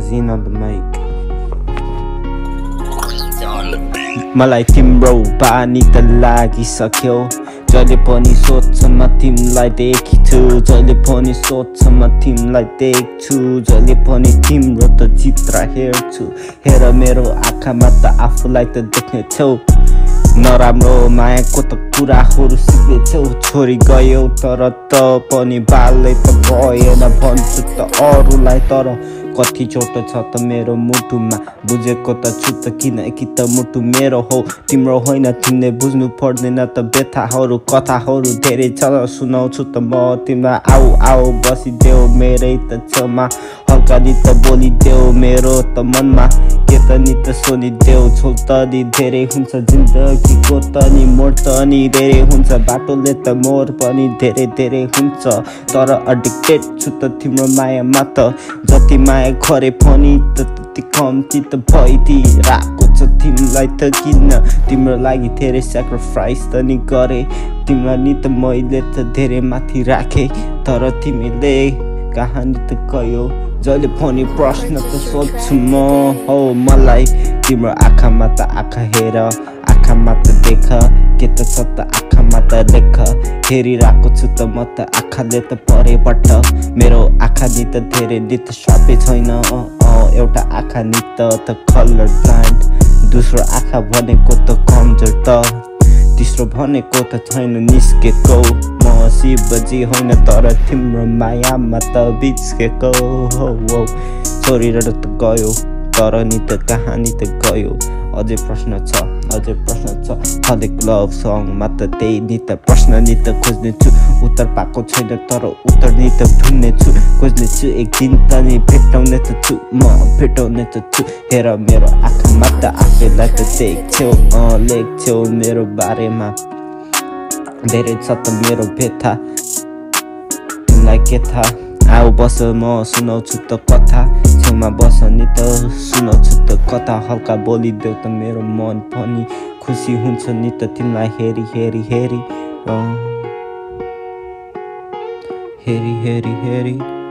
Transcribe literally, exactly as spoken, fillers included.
ZEEN on the mic. मलाई तिम्रो बानी त लागिसक्यो जहिले पनि सोच्छ म तिमीलाई देखिछु जहिले पनि सोच्छ म तिमीलाई देख्छु जहिले पनि तिम्रो त चित्र हेर्छु हेर मेरो आँखामा त आफूलाई त देख्ने छौ नराम्रो मायाको त कुराहरू सिक्दैछौ छोरी गयौ तर त पनि बालै त भएन भन्छु त अरूलाई तर कति चोट छ त मेरो मुटुमा बुझेको त छु त किनकि त मुटु मेरो हो तिम्रो होइन तिमीले बुझ्नु पर्दैन त व्यथाहरू कथाहरू धेरै छ सुनाउँछु त म तिमीलाई आऊ आऊ बसिदेऊ मेरै त छेउमा हल्का नि त बोलिदेऊ मेरो त मनमा के त नि त सुनिदेऊ छोल त नि धेरै हुन्छ जिन्दगीको त नि मोड त नि धेरै हुन्छ बाटोले त मोर पनि धेरै धेरै हुन्छ तर एडिक्टेड छु त तिम्रो मायामा त जति माया गरे पनि त त्यति कम्ती त भइदिरहेको छ तिमीलाई त किन तिम्रो लागि धेरै सेक्रिफाइस त नि गरे तिमीलाई नि त मैले त धेरै माथि राखे तर तिमीले कहानी त गयो जहिले पनि प्रश्न त सोध्छु म हो मलाई तिम्रो आँखामा त आँखा हेर आँखामा त देख के त छ त आँखामा त लेख हेरिरहेको छु त म त आँखाले त परेबाट मेरो आँखा नि त धेरै नि त सापै छैन एउटा आँखा नि त त कलर ब्लाइन्ड दोस्रो आँखा भनेको त कमजोर त तेस्रो भनेको त छैन निस्केको म शिवजी होइन तर तिम्रो मायामा त बिच्केको हो छोडेर त गयो तर नि त कहानी त गयो अझै प्रश्न छ अझै प्रश्न छ हरेक लभ सङमा त त्यही नि त प्रश्न नि त खोज्ने छु उत्तर पाएको छैन तर उत्तर नि त ढुन्ने छु खोज्ने छु एक दिन त नि भेटाउने त छु म भेटाउने त छु हेर मेरो आँखामा त आफैलाई त देख्छौ अँ लेख्छौ मेरो बारेमा धेरै छ त मेरो व्यथा तिमीलाई के थाहा आऊ बस म सुनाउँछु त कथा छेउमा बस नि त सुनाउँछु त कथा हल्का बोलिदेऊ त मेरो मन पनि खुसी हुन्छ नि त तिमीलाई हेरी हेरी हेरी हेरी हेरी हेरी